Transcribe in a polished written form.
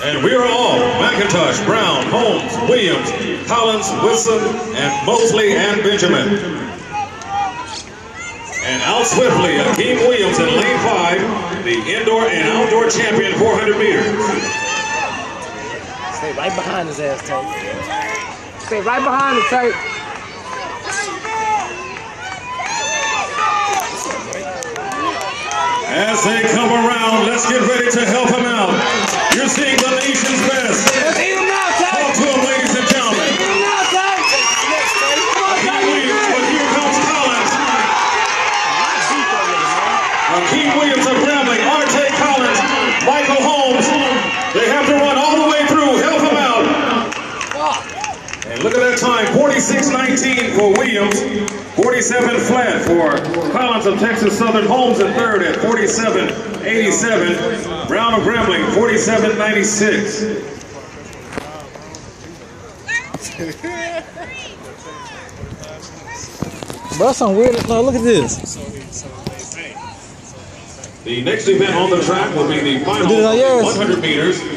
And we are all McIntosh, Brown, Holmes, Williams, Collins, Wilson, and Mosley and Benjamin. And out swiftly, Akeem Williams in lane 5, the indoor and outdoor champion 400 meters. Stay right behind his ass, Tate. Stay right behind him, Tate. As they come around, let's get ready to help him out. You're seeing the nation's best. Let's eat him now, Tate. Talk to him, ladies and gentlemen. Eat him now, Tate. Akeem Williams, but here comes Collins. Akeem Williams of Grambling, R.J. Collins, Michael Holmes. They have to run all the way through. Help him out. And look at that time, 46:19 for Williams, 47 flat for Collins of Texas Southern, Holmes in third at 47:87, Brown of Grambling, 47:96. Bro, some weird. No, look at this. The next event on the track will be the final 100 meters.